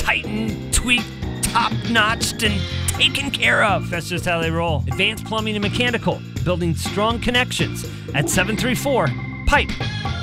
tightened, tweaked, top-notched, and taken care of. That's just how they roll. Advanced Plumbing and Mechanical, building strong connections at 734-PIPE.